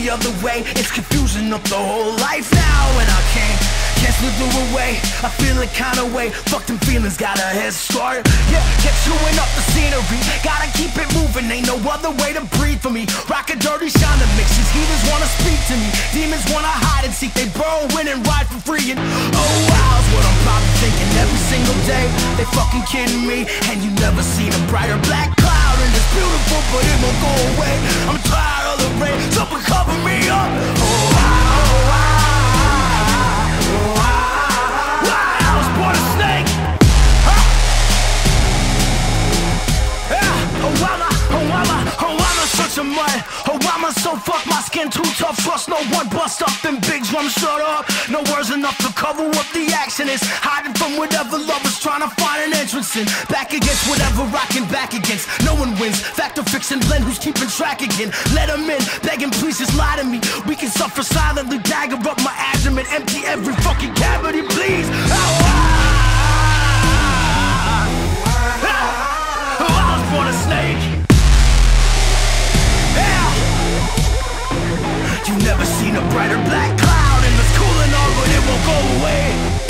the other way. It's confusion of the whole life now, and I can't slip away. I feel a kind of way. Fuck them feelings, got a head start. Yeah, kept chewing up the scenery. Gotta keep it moving, ain't no other way to breathe for me. Rock a dirty shine to mix. These heathens wanna speak to me. Demons wanna hide and seek. They burrow in and ride for free. And oh wow's what I'm probably thinking every single day. They fucking kidding me. And you never seen a brighter black cloud. And it's beautiful, but it won't go away. I'm tired of the rain, something cover me up. Oh wow. Oh, I'm so fucked, my skin too tough. Trust no one, bust up them big drums, shut up. No words enough to cover what the action is. Hiding from whatever lovers trying to find an entrance in. Back against whatever rocking back against. No one wins, fact or fiction blend. Who's keeping track again? Let them in, begging please just lie to me. We can suffer silently, dagger up my abdomen. Empty every fucking cavity, please. I was born a snake. You never seen a brighter black cloud, and it's cool and all, but it won't go away.